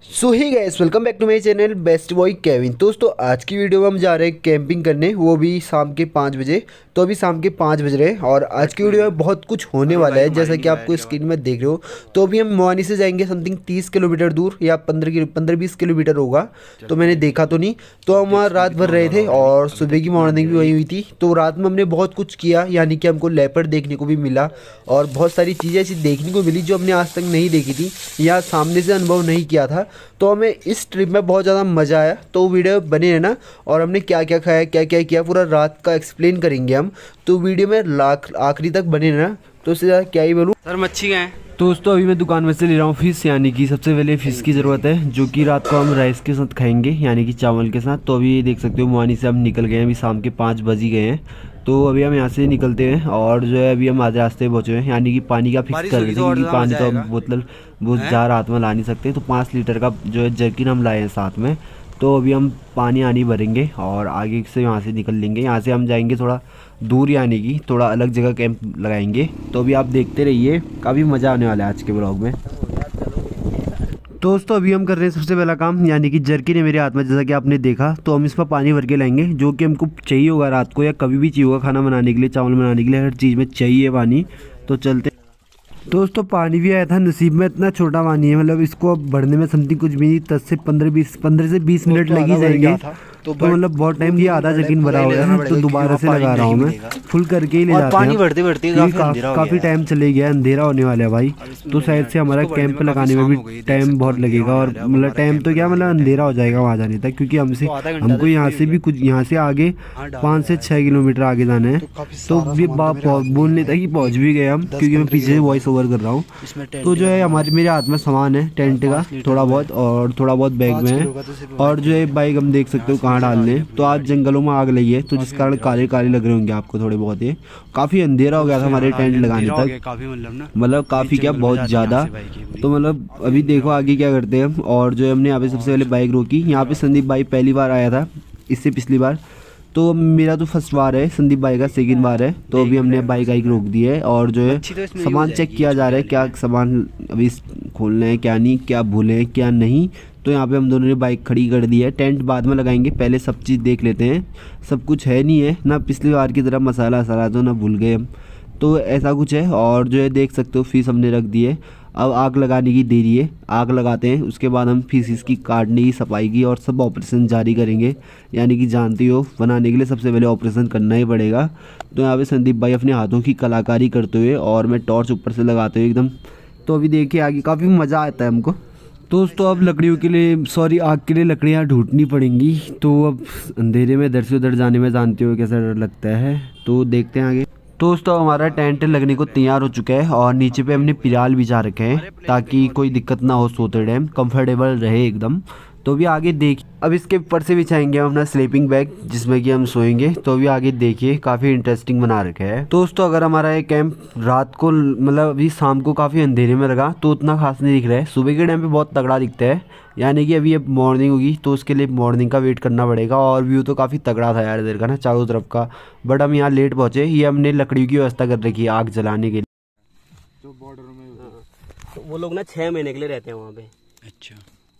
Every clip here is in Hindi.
So hi guys, welcome back to my channel best boy Kevin. दोस्तों आज की वीडियो में हम जा रहे हैं कैंपिंग करने, वो भी शाम के 5 बजे। तो अभी शाम के 5 बज रहे हैं और आज की वीडियो में बहुत कुछ होने वाला है, जैसा कि आपको स्क्रीन में देख रहे हो। तो अभी हम मोहानी से जाएंगे समथिंग 30 किलोमीटर दूर या 15-20 किलोमीटर होगा, तो मैंने देखा तो नहीं। तो हम वहाँ रात भर रहे थे और सुबह की मॉर्निंग भी वही हुई थी। तो रात में हमने बहुत कुछ किया, यानी कि हमको लेपर्ड देखने को भी मिला और बहुत सारी चीज़ें ऐसी देखने को मिली जो हमने आज तक नहीं देखी थी या सामने से अनुभव नहीं किया था। तो हमें इस ट्रिप में बहुत ज़्यादा मज़ा आया। तो वीडियो बने रहना और हमने क्या क्या खाया, क्या क्या किया, पूरा रात का एक्सप्लेन करेंगे हम। तो वीडियो में आखिरी तक बने रहना। तो उससे ज़्यादा क्या ही बोलूँ सर, मच्छी है। तो दोस्तों अभी मैं दुकान में से ले रहा हूँ फिश, यानी कि सबसे पहले फ़िश की ज़रूरत है, जो कि रात को हम राइस के साथ खाएंगे, यानी कि चावल के साथ। तो अभी देख सकते हो मोहानी से हम निकल गए हैं, अभी शाम के 5 बज ही गए हैं। तो अभी हम यहाँ से निकलते हैं और जो है अभी हम आधे रास्ते पहुँचे हैं, यानी कि पानी का फिक्स कर रहे थे क्योंकि पानी तो हम बोतल बहुत ज़्यादा रात में ला नहीं सकते। तो 5 लीटर का जो है जर्किन हम लाए हैं साथ में। तो अभी हम पानी आनी भरेंगे और आगे से यहाँ से निकल लेंगे। यहाँ से हम जाएंगे थोड़ा दूर, यानी कि थोड़ा अलग जगह कैंप लगाएंगे। तो अभी आप देखते रहिए, काफ़ी मज़ा आने वाला है आज के ब्लॉग में। दोस्तों अभी हम कर रहे हैं सबसे पहला काम, यानी कि जर्किन है मेरे हाथ में, जैसा कि आपने देखा। तो हम इस पर पानी भर के लाएंगे, जो कि हमको चाहिए होगा रात को या कभी भी चाहिए होगा, खाना बनाने के लिए, चावल बनाने के लिए, हर चीज़ में चाहिए पानी। तो चलते दोस्तों, पानी भी आया था नसीब में। इतना छोटा पानी है, मतलब इसको भरने में समथिंग कुछ भी नहीं, 10 से 15 मिनट लग ही जाएंगे। तो मतलब बहुत टाइम लिया, आधा जर्किन भरा हुआ है। तो दोबारा से लगा रहा हूँ मैं, फुल करके ही ले जाते हैं। पानी भरते भरते काफ़ी टाइम चले गया, अंधेरा होने वाला है भाई। तो शायद से हमारा कैंप लगाने में भी टाइम बहुत लगेगा, और मतलब टाइम तो क्या, मतलब अंधेरा हो जाएगा वहाँ जाने तक, क्योंकि हमको यहाँ से भी कुछ, यहाँ से आगे 5 से 6 किलोमीटर आगे जाना है। तो ये बोलने तक ही पहुँच भी गए हम, क्योंकि मैं पीछे से वॉइस ओवर कर रहा हूँ। तो जो है मेरे हाथ में सामान है टेंट का थोड़ा बहुत, और थोड़ा बहुत बैग में है, और जो है बाइक हम देख सकते हो कहाँ डालने। तो आज जंगलों में आग लगी है, तो जिस कारण काले काले लग रहे होंगे आपको थोड़े बहुत। ये काफ़ी अंधेरा हो गया था हमारे टेंट लगाने तक, मतलब काफ़ी क्या, बहुत ज़्यादा। तो मतलब अभी देखो आगे क्या करते हैं हम। और जो है हमने यहाँ पे सबसे पहले बाइक रोकी। यहाँ पे संदीप भाई पहली बार आया था, इससे पिछली बार। तो मेरा तो फर्स्ट बार है, संदीप भाई का सेकंड बार है। तो अभी हमने बाइक रोक दी है और जो है सामान चेक किया जा रहा है, क्या सामान अभी खोलना है, क्या नहीं, क्या भूले हैं क्या नहीं। तो यहाँ पे हम दोनों ने बाइक खड़ी कर दी है। टेंट बाद में लगाएंगे, पहले सब चीज़ देख लेते हैं, सब कुछ है नहीं है ना, पिछली बार की तरह मसाला वसाला तो ना भूल गए हम। तो ऐसा कुछ है। और जो है देख सकते हो फीस हमने रख दी है। अब आग लगाने की देरी है, आग लगाते हैं, उसके बाद हम फीस इसकी काटने की, सफाई की और सब ऑपरेशन जारी करेंगे। यानी कि जानती हो, बनाने के लिए सबसे पहले ऑपरेशन करना ही पड़ेगा। तो यहाँ पे संदीप भाई अपने हाथों की कलाकारी करते हुए और मैं टॉर्च ऊपर से लगाते हुए एकदम। तो अभी देखिए आगे काफ़ी मज़ा आता है हमको। दोस्तों अब लकड़ियों के लिए, सॉरी आग के लिए लकड़ियाँ ढूंढनी पड़ेंगी। तो अब अंधेरे में इधर से उधर जाने में जानते हो कैसा डर लगता है। तो देखते हैं आगे। दोस्तों हमारा टेंट लगने को तैयार हो चुका है और नीचे पे हमने पिराल बिछा रखे हैं, ताकि कोई दिक्कत ना हो, सोते टाइम कंफर्टेबल रहे एकदम। तो अभी आगे देखिए, अब इसके ऊपर से बिछाएंगे हम अपना स्लीपिंग बैग, जिसमें कि हम सोएंगे। तो अभी आगे देखिए, काफ़ी इंटरेस्टिंग बना रखा है। दोस्तों अगर हमारा ये कैंप रात को, मतलब अभी शाम को काफ़ी अंधेरे में लगा तो उतना खास नहीं दिख रहा है, सुबह के टाइम पे बहुत तगड़ा दिखता है। यानी कि अभी ये मॉर्निंग होगी, तो उसके लिए मॉर्निंग का वेट करना पड़ेगा। और व्यू तो काफ़ी तगड़ा था यार इधर का ना, चारों तरफ का। बट हम यहाँ लेट पहुँचे। ये हमने लकड़ियों की व्यवस्था कर रखी है आग जलाने के लिए। जो बॉर्डर में तो वो लोग ना 6 महीने के लिए रहते हैं वहाँ पे। अच्छा,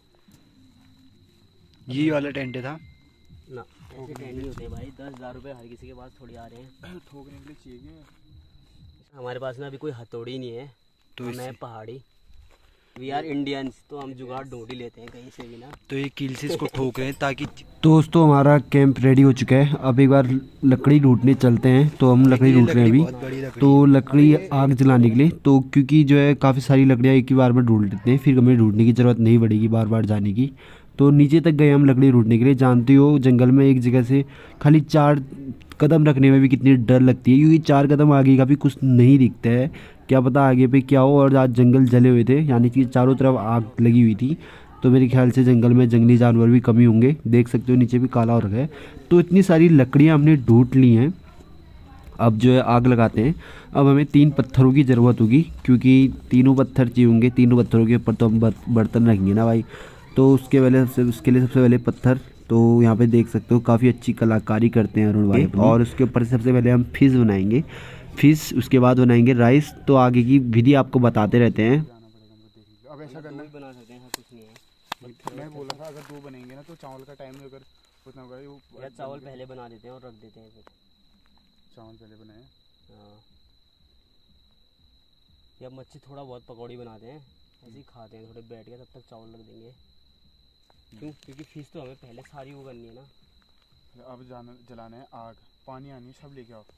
ये वाला टेंट था ना? ऐसे टेंट नहीं होते भाई, 10,000 रुपये हर किसी के पास थोड़ी आ रहे हैं। ठोकने के लिए चाहिए। हमारे पास ना अभी कोई हथौड़ी नहीं है, तो मैं पहाड़ी, वी आर इंडियंस, तो हम जुगाड़ ढूंढ ही लेते हैं कहीं से भी ना। तो ये कील से इसको ठोक रहे हैं ताकि। दोस्तों हमारा कैंप रेडी हो चुका है, अब एक बार लकड़ी ढूंढने चलते हैं। तो हम लकड़ी ढूंढ रहे हैं अभी, तो लकड़ी आग जलाने के लिए। तो क्योंकि जो है काफ़ी सारी लकड़ियाँ एक ही बार में ढूंढ लेते हैं, फिर हमें ढूंढने की ज़रूरत नहीं पड़ेगी बार बार जाने की। तो नीचे तक गए हम लकड़ी ढूंढने के लिए। जानते हो जंगल में एक जगह से खाली 4 कदम रखने में भी कितनी डर लगती है, क्योंकि 4 कदम आगे का भी कुछ नहीं दिखता है, क्या पता आगे पे क्या हो। और आज जंगल जले हुए थे, यानी कि चारों तरफ आग लगी हुई थी। तो मेरे ख्याल से जंगल में जंगली जानवर भी कमी होंगे। देख सकते हो नीचे भी काला हो रखा है। तो इतनी सारी लकड़ियाँ हमने ढूंढ ली हैं। अब जो है आग लगाते हैं। अब हमें 3 पत्थरों की ज़रूरत होगी, क्योंकि तीनों पत्थर चाहिए होंगे। तीनों पत्थरों के ऊपर तो हम बर्तन रखेंगे ना भाई। तो उसके लिए सबसे पहले पत्थर। तो यहाँ पे देख सकते हो काफ़ी अच्छी कलाकारी करते हैं अरुण भाई। और उसके ऊपर से सबसे पहले हम फिश बनाएंगे, फिश उसके बाद बनाएंगे राइस। तो आगे की विधि आपको बताते रहते हैं। अब ऐसा करना बना सकते हैं, कुछ नहीं है। मैं बोला था अगर 2 बनेंगे ना तो चावल का टाइम अगर उतना होगा यार चावल पहले बना देते हैं और रख देते हैं फिर। चावल पहले बनाए। हाँ या मच्छी थोड़ा बहुत पकौड़ी बनाते हैं ऐसे ही खाते हैं थोड़े बैठ के, तब तक चावल रख देंगे। क्यों? क्योंकि फिश तो हमें पहले सारी वो करनी है ना। अब जलाना है आग, पानी आनी है, सब लेके आओ।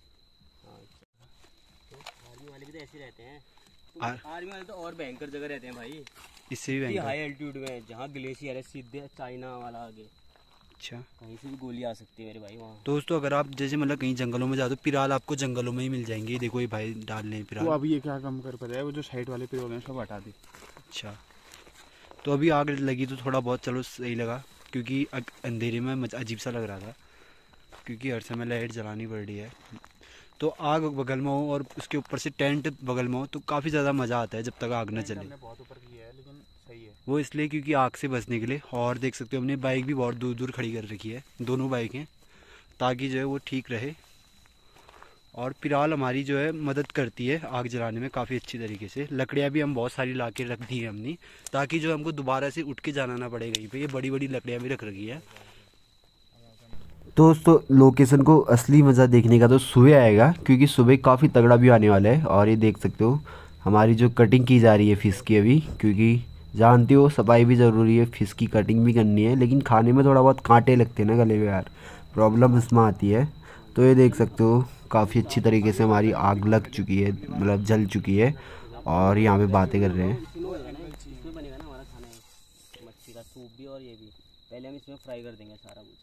तो आर्मी वाले भी तो ऐसे रहते हैं। आर्मी वाले तो और भयंकर जगह रहते हैं भाई, इससे भी हाई एल्टीट्यूड में, जहाँ ग्लेशियर है सीधे चाइना वाला आगे। अच्छा, कहीं से भी गोली आ सकती है मेरे भाई वहाँ। दोस्तों अगर आप जैसे मतलब कहीं जंगलों में जाते हो, पिराल आपको जंगलों में ही मिल जाएंगे। देखो ये भाई डाल लें पिराल। तो अभी ये क्या कम कर पा है, वो जो साइड वाले पिरोल हैं सब हटा दी। अच्छा, तो अभी आग लगी तो थोड़ा बहुत चलो सही लगा, क्योंकि अंधेरे में अजीब सा लग रहा था, क्योंकि हर समय लाइट जलानी पड़ रही है। तो आग बगल में हो और उसके ऊपर से टेंट बगल में हो तो काफ़ी ज़्यादा मज़ा आता है जब तक आग न चले। हमने बहुत ऊपर किया है लेकिन सही है वो इसलिए क्योंकि आग से बचने के लिए। और देख सकते हो हमने बाइक भी बहुत दूर दूर खड़ी कर रखी है, दोनों बाइकें, ताकि जो है वो ठीक रहे। और पिराल हमारी जो है मदद करती है आग जलाने में काफ़ी अच्छी तरीके से। लकड़ियाँ भी हम बहुत सारी ला के रख दी है हमने, ताकि जो हमको दोबारा से उठ के जाना ना पड़े कहीं पे। ये बड़ी बड़ी लकड़ियाँ भी रख रखी है। दोस्तों लोकेशन को असली मज़ा देखने का तो सुबह आएगा, क्योंकि सुबह काफ़ी तगड़ा भी आने वाला है। और ये देख सकते हो हमारी जो कटिंग की जा रही है फ़िश की अभी, क्योंकि जानते हो सफाई भी ज़रूरी है, फ़िश की कटिंग भी करनी है। लेकिन खाने में थोड़ा बहुत कांटे लगते हैं ना गले में यार, प्रॉब्लम इसमें आती है। तो ये देख सकते हो काफ़ी अच्छी तरीके से हमारी आग लग चुकी है, मतलब जल चुकी है। और यहाँ पे बातें कर रहे हैं। इसमें बनेगा ना हमारा खाना, मच्छी का सूप भी और ये भी। पहले हम इसमें फ्राई कर देंगे सारा कुछ।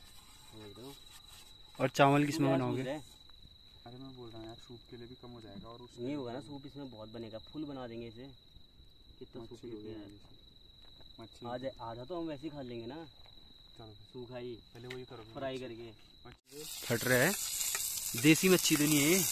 और चावल किसमें बनाओगे? अरे मैं बोल रहा हूँ यार सूप के लिए भी कम हो जाएगा और नहीं होगा ना सूप, इसमें बहुत बनेगा, फुल बना देंगे इसे। कितना सूप हो गया मच्छी आज आधा तो हम वैसे ही खा लेंगे ना। चलो सूखा ही पहले वही करो फ्राई करके। फट रहा है, देसी मच्छी तो नहीं है ये?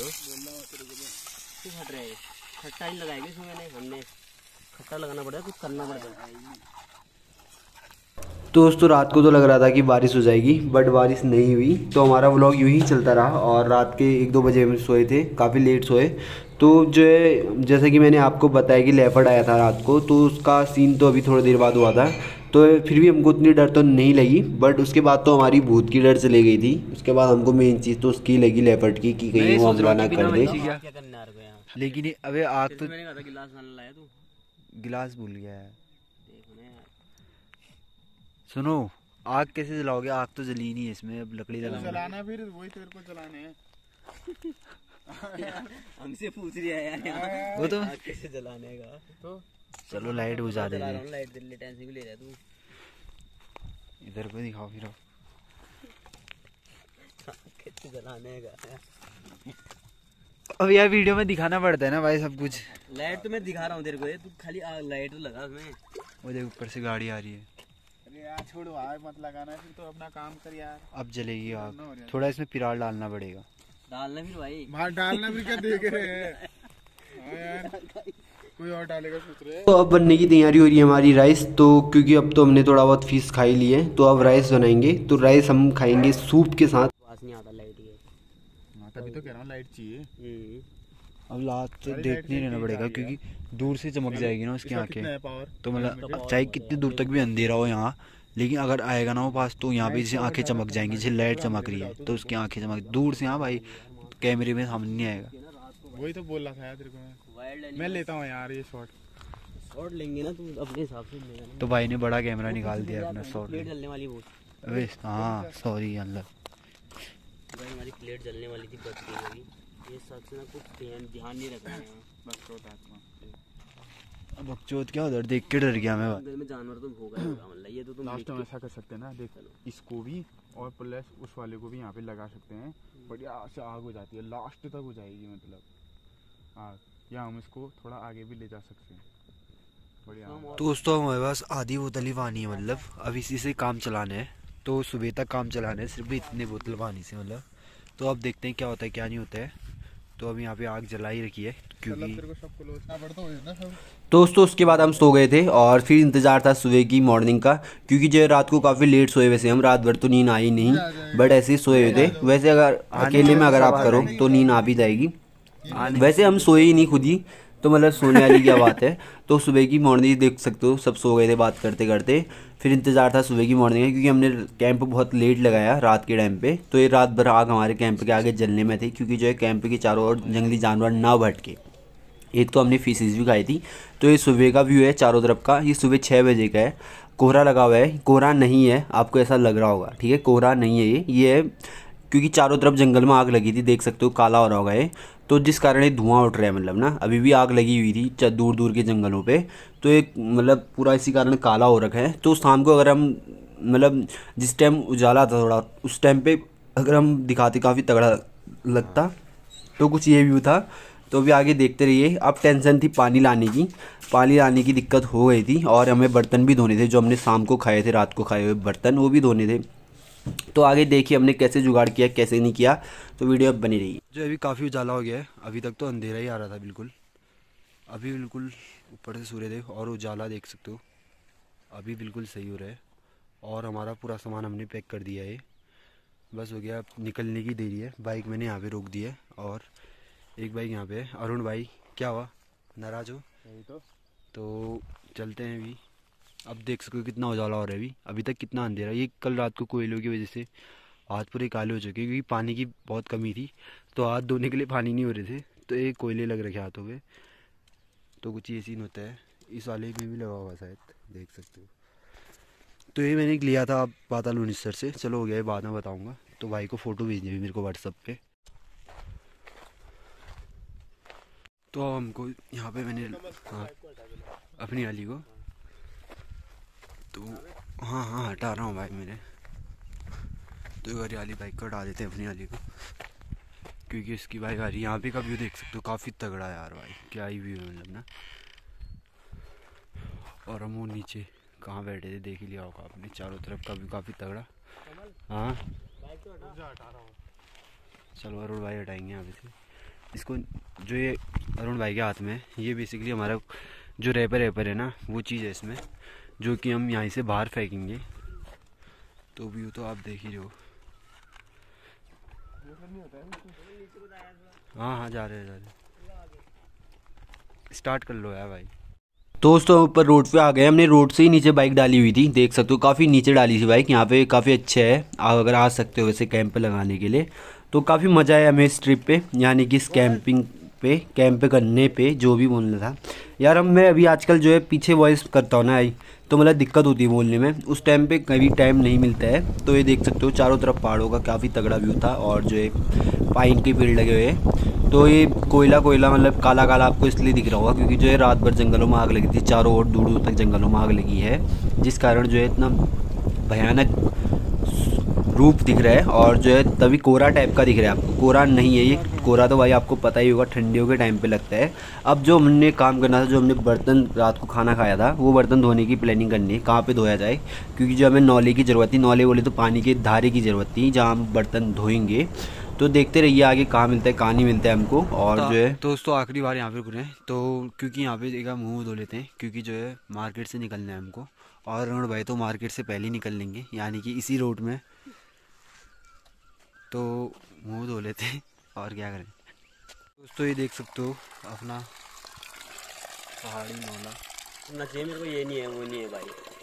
क्यों फट रहा है? खट्टा ही लगाएंगे इसमें, हमने खट्टा लगाना पड़ेगा, कुछ करना पड़ेगा। दोस्तों रात को तो लग रहा था कि बारिश हो जाएगी, बट बारिश नहीं हुई। तो हमारा व्लॉग यूं ही चलता रहा और रात के 1-2 बजे हम सोए थे, काफ़ी लेट सोए। तो जो है जैसे कि मैंने आपको बताया कि लेपर्ड आया था रात को, तो उसका सीन तो अभी थोड़ी देर बाद हुआ था। तो फिर भी हमको उतनी डर तो नहीं लगी, बट उसके बाद तो हमारी भूत की डर चली गई थी। उसके बाद हमको मेन चीज़ तो उसकी लगी लेपर्ड की, कि कहीं वो हमला ना कर दे। लेकिन अबे आग तो गिलास भूल गया है। सुनो, आग कैसे जलाओगे? आग तो जली नहीं है इसमें, अब लकड़ी जलाना फिर वही तेरे को जलाने हैं। हमसे पूछ रही है यार वो तो आग कैसे जलाने का। तो चलो लाइट बुझा दे। लाइट दिल्ली टेंशन भी ले रहा तू। इधर को दिखाओ फिर कैसे जलाने का। अब यार वीडियो में दिखाना पड़ता है ना भाई सब कुछ। लाइट तो मैं दिखा रहा हूँ तेरे को, तू खाली लाइट तो लगा उसमें। वो देख ऊपर से गाड़ी आ रही है। अरे यार छोड़ो, आग मत लगाना, फिर तो अपना काम कर यार। अब जलेगी आग, थोड़ा इसमें पिराल डालना पड़ेगा। डालना फिर भाई, बाहर डालना भी क्या देख रहे हैं यार, कोई और डालेगा सोच रहे हैं। तो अब बनने की तैयारी हो रही है हमारी राइस। तो क्योंकि अब तो हमने थोड़ा बहुत फिश खा ही ली है, तो अब राइस बनाएंगे। तो राइस हम खाएंगे सूप के साथ। पास नहीं आता लाइट ये, तभी तो कह रहा हूँ लाइट चाहिए। अब लास्ट तो देखने रहना पड़ेगा, क्योंकि दूर से चमक जाएगी ना उसकी आंखें। तो मतलब चाहे कितनी दूर तक भी अंधेरा हो यहाँ, लेकिन अगर आएगा ना वो पास, तो यहाँ पे जैसे आंखें चमक जाएंगी। जैसे लाइट चमक रही है तो उसकी आंखें चमक दूर से। हाँ भाई, कैमरे में सामने नहीं आएगा। वही तो बोल रहा था यार तेरे को मैं लेता हूँ यार ये शॉट लेंगे ना, तू अपने हिसाब से लेगा ना। तो भाई ने बड़ा कैमरा निकाल दिया अपना शॉट। प्लेट जलने वाली वो, अबे हाँ सॉरी अल्लाह भाई हमारी प्लेट जलने वाली थी, बच गई अभी। ये सच ना कुछ ध्यान नहीं रख रहे हैं। अब बकचोद क्या उधर देख के डर गया मैं। घर में जानवर तो होगा मतलब, ये तो तुम लास्ट में ऐसा कर सकते हैं ना, देख इसको भी और प्लस उस वाले को भी यहाँ पे लगा सकते हैं। बढ़िया से आग हो जाती है, लास्ट तक हो जाएगी मतलब आग, या हम इसको थोड़ा आगे भी ले जा सकते हैं। बढ़िया। दोस्तों हमारे पास आधी बोतल ही पानी है, मतलब अब इसी से काम चलाना है। तो सुबह तक काम चलाना है सिर्फ इतने बोतल पानी से, मतलब। तो अब देखते हैं क्या होता है क्या नहीं होता है। तो अब यहाँ पे आग जला ही रखी है, क्योंकि दोस्तों उसके बाद हम सो गए थे और फिर इंतज़ार था सुबह की मॉर्निंग का, क्योंकि जो रात को काफ़ी लेट सोए। वैसे हम रात भर तो नींद आई नहीं, बट ऐसे ही सोए हुए थे। वैसे अगर अकेले में अगर आप करो तो नींद आ भी जाएगी। वैसे हम सोए ही नहीं खुद ही, तो मतलब सोने वाली क्या बात है। तो सुबह की मॉर्निंग देख सकते हो, सब सो गए थे बात करते करते। फिर इंतज़ार था सुबह की मॉर्निंग का, क्योंकि हमने कैंप बहुत लेट लगाया रात के टाइम पे। तो ये रात भर आग हमारे कैंप के आगे जलने में थी, क्योंकि जो है कैंप के चारों ओर जंगली जानवर ना भटके। एक तो हमने फिशेज भी खाई थी। तो ये सुबह का व्यू है चारों तरफ का। ये सुबह 6 बजे का है। कोहरा लगा हुआ है, कोहरा नहीं है, आपको ऐसा लग रहा होगा, ठीक है, कोहरा नहीं है ये है क्योंकि चारों तरफ जंगल में आग लगी थी, देख सकते हो काला हो रहा होगा ये। तो जिस कारण ये धुआं उठ रहा है, मतलब ना अभी भी आग लगी हुई थी दूर दूर के जंगलों पे। तो एक मतलब पूरा इसी कारण काला हो रखा है। तो शाम को अगर हम मतलब जिस टाइम उजाला था थोड़ा, उस टाइम पे अगर हम दिखाते काफ़ी तगड़ा लगता। तो कुछ ये व्यू था। तो भी आगे देखते रहिए। अब टेंशन थी पानी लाने की दिक्कत हो गई थी, और हमें बर्तन भी धोने थे, जो हमने शाम को खाए थे, रात को खाए हुए बर्तन वो भी धोने थे। तो आगे देखिए हमने कैसे जुगाड़ किया कैसे नहीं किया, तो वीडियो अब बनी रही। जो अभी काफ़ी उजाला हो गया है, अभी तक तो अंधेरा ही आ रहा था बिल्कुल। अभी बिल्कुल ऊपर से सूर्यदेव और उजाला देख सकते हो, अभी बिल्कुल सही हो रहा है। और हमारा पूरा सामान हमने पैक कर दिया है, बस हो गया, अब निकलने की देरी है। बाइक मैंने यहाँ पे रोक दी है, और एक बाइक यहाँ पे है। अरुण भाई क्या हुआ, नाराज हो? तो चलते हैं अभी। अब देख सकते हो कितना उजाला हो रहा है अभी तक कितना अंधेरा। ये कल रात को कोयलों की वजह से हाथ पूरे काले हो चुके हैं, क्योंकि पानी की बहुत कमी थी, तो हाथ धोने के लिए पानी नहीं हो रहे थे, तो ये कोयले लग रखे हाथों पे। तो कुछ ये सीन होता है। इस वाले में भी लगा हुआ शायद, देख सकते हो। तो ये मैंने लिया था पाताल उनिस्तर से, चलो हो गया, बाद में बताऊँगा। तो भाई को फ़ोटो भेजनी है मेरे को व्हाट्सअप पे। तो हमको यहाँ पे मैंने हाँ अपनी वाली को, तो हाँ हटा रहा हूँ भाई मेरे। तो घर वाली बाइक को हटा देते हैं अपनी वाली को, क्योंकि इसकी बाइक आ रही है। यहाँ पे का व्यू देख सकते हो, काफ़ी तगड़ा है यार भाई, क्या ही व्यू है मतलब ना। और हम वो नीचे कहाँ बैठे थे देख ही लिया होगा आपने, चारों तरफ का व्यू काफ़ी तगड़ा। हाँ चलो अरुण भाई हटाएंगे यहाँ पे से इसको। जो ये अरुण भाई के हाथ में है, ये बेसिकली हमारा जो रैपर है ना, वो चीज़ है इसमें, जो कि हम यहाँ से बाहर फेंकेंगे। तो व्यू तो आप देख ही रहे हो। हाँ जा रहे स्टार्ट कर लो यार भाई। दोस्तों ऊपर रोड पे आ गए, हमने रोड से ही नीचे बाइक डाली हुई थी, देख सकते हो काफ़ी नीचे डाली थी बाइक। यहाँ पे काफ़ी अच्छा है, आप अगर आ सकते हो वैसे कैंप पे लगाने के लिए। तो काफ़ी मज़ा आया हमें इस ट्रिप पे, यानी कि इस कैंप करने पे, जो भी बोलना था यार। मैं अभी आजकल जो है पीछे वॉइस करता हूँ ना आई, तो मतलब दिक्कत होती है बोलने में, उस टाइम पे कभी टाइम नहीं मिलता है। तो ये देख सकते हो चारों तरफ पहाड़ों का काफ़ी तगड़ा व्यू था, और जो है पाइन के पेड़ लगे हुए हैं। तो ये कोयला मतलब काला काला आपको इसलिए दिख रहा होगा, क्योंकि जो है रात भर जंगलों में आग लगी थी, चारों ओर दूर दूर तक जंगलों में आग लगी है, जिस कारण जो है इतना भयानक रूप दिख रहा है। और जो है तभी कोहरा टाइप का दिख रहा है आपको, कोहरा नहीं है ये, कोहरा तो भाई आपको पता ही होगा ठंडियों के टाइम पे लगता है। अब जो हमने काम करना था, जो हमने बर्तन रात को खाना खाया था, वो बर्तन धोने की प्लानिंग करनी है, कहाँ पे धोया जाए, क्योंकि जो हमें नौले की ज़रूरत थी, नौले बोले तो पानी के धारे की ज़रूरत थी, जहाँ हम बर्तन धोएंगे। तो देखते रहिए आगे कहाँ मिलता है कहाँ नहीं मिलता है हमको। और जो है दोस्तों आखिरी बार यहाँ पे रुक रहे हैं, तो क्योंकि यहाँ पे एक मुँह धो लेते हैं, क्योंकि जो है मार्केट से निकलना है हमको। और अरुण भाई तो मार्केट से पहले ही निकल लेंगे, यानी कि इसी रोड में, तो मुँह धो लेते हैं और क्या करें। दोस्तों ये देख सकते हो अपना पहाड़ी नौला। मेरे को ये नहीं है वो नहीं है भाई।